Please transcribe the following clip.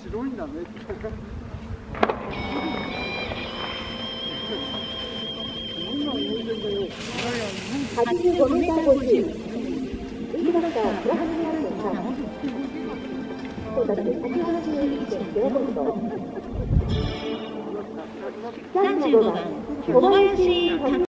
白いんだね。 85メーター50。右バッター、プラスにあるのが、到達181.0ポイント。35番、小林